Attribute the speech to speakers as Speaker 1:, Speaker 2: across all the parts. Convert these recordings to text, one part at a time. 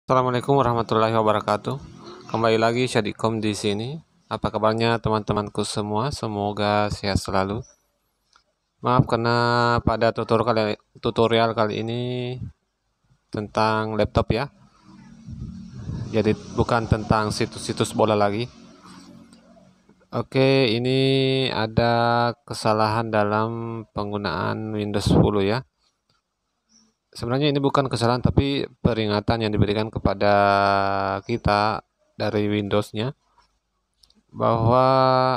Speaker 1: Assalamualaikum warahmatullahi wabarakatuh. Kembali lagi Syadikom di sini. Apa kabarnya teman-temanku semua? Semoga sehat selalu. Maaf karena pada tutorial kali ini tentang laptop ya. Jadi bukan tentang situs-situs bola lagi. Oke, ini ada kesalahan dalam penggunaan Windows 10 ya. Sebenarnya ini bukan kesalahan tapi peringatan yang diberikan kepada kita dari Windows-nya bahwa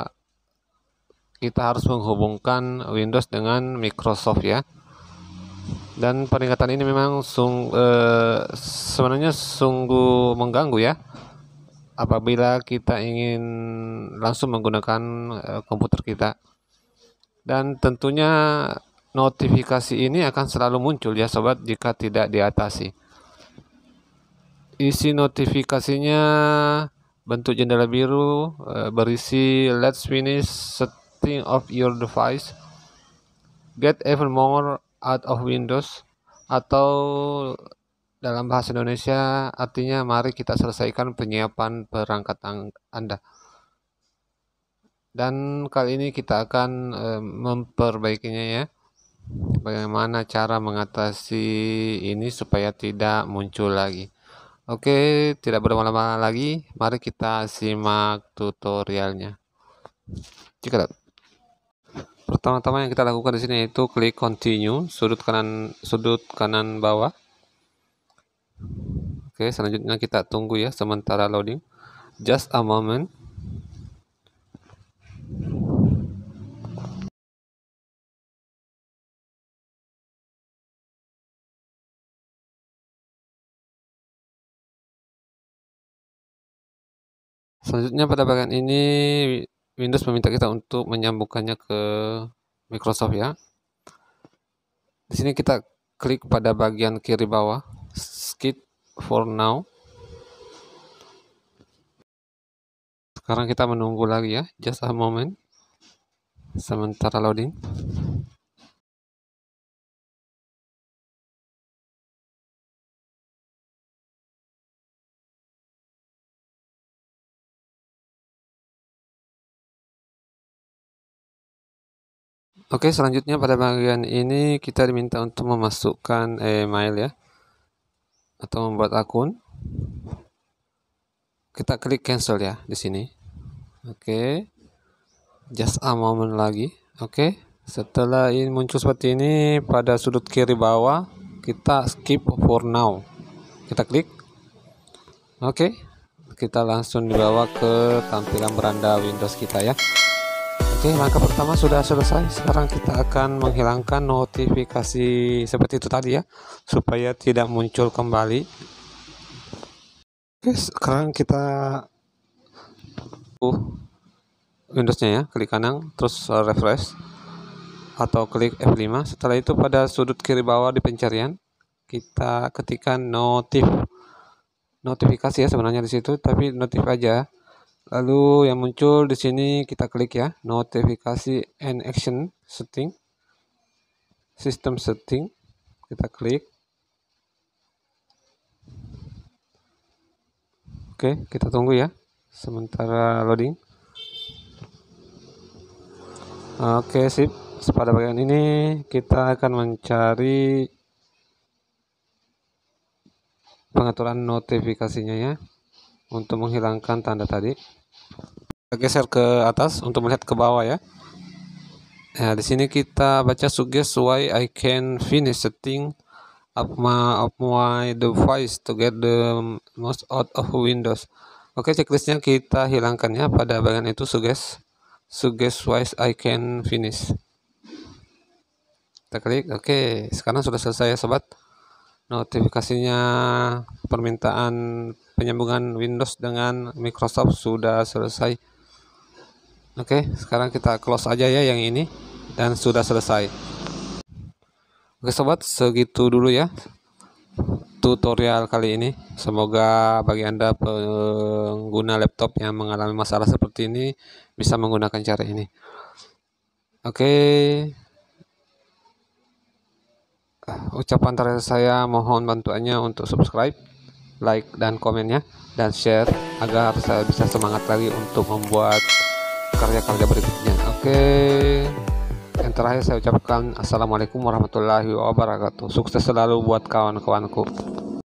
Speaker 1: kita harus menghubungkan Windows dengan Microsoft ya. Dan peringatan ini memang sebenarnya sungguh mengganggu ya apabila kita ingin langsung menggunakan komputer kita. Dan tentunya notifikasi ini akan selalu muncul ya sobat jika tidak diatasi. Isi notifikasinya bentuk jendela biru berisi "Let's finish setting of your device. Get even more out of Windows," atau dalam bahasa Indonesia artinya mari kita selesaikan penyiapan perangkat Anda. Dan kali ini kita akan memperbaikinya ya. Bagaimana cara mengatasi ini supaya tidak muncul lagi. Oke, tidak berlama-lama lagi, mari kita simak tutorialnya. Pertama-tama yang kita lakukan di sini yaitu klik continue sudut kanan bawah. Oke, selanjutnya kita tunggu ya sementara loading. Just a moment. Selanjutnya pada bagian ini Windows meminta kita untuk menyambungkannya ke Microsoft ya. Di sini kita klik pada bagian kiri bawah, skip for now. Sekarang kita menunggu lagi ya, just a moment. Sementara loading. Oke, selanjutnya pada bagian ini kita diminta untuk memasukkan email ya, atau membuat akun. Kita klik cancel ya di sini. Oke, just a moment lagi. Oke, setelah ini muncul seperti ini pada sudut kiri bawah, kita skip for now. Kita klik. Oke, kita langsung dibawa ke tampilan beranda Windows kita ya. Oke, langkah pertama sudah selesai. Sekarang kita akan menghilangkan notifikasi seperti itu tadi ya, supaya tidak muncul kembali. Oke, sekarang kita Windows-nya ya, klik kanan, terus refresh atau klik F5. Setelah itu pada sudut kiri bawah di pencarian kita ketikkan notifikasi ya sebenarnya di situ, tapi notif aja. Lalu yang muncul di sini kita klik ya, notifikasi and action setting, system setting, kita klik. Oke, kita tunggu ya, sementara loading. Oke, sip. Pada bagian ini kita akan mencari pengaturan notifikasinya ya, untuk menghilangkan tanda tadi. Kita geser ke atas untuk melihat ke bawah ya. Nah, di sini kita baca suggest why I can finish setting of my device to get the most out of Windows. Oke, checklistnya kita hilangkannya pada bagian itu suggest why I can finish. Kita klik. Oke, sekarang sudah selesai ya sobat. Notifikasinya permintaan penyambungan Windows dengan Microsoft sudah selesai. Oke, sekarang kita close aja ya yang ini dan sudah selesai. Oke sobat, segitu dulu ya tutorial kali ini. Semoga bagi Anda pengguna laptop yang mengalami masalah seperti ini bisa menggunakan cara ini. Oke, ucapan terakhir saya mohon bantuannya untuk subscribe, like dan komennya, dan share agar saya bisa semangat lagi untuk membuat karya-karya berikutnya. Oke, yang terakhir saya ucapkan assalamualaikum warahmatullahi wabarakatuh. Sukses selalu buat kawan-kawanku.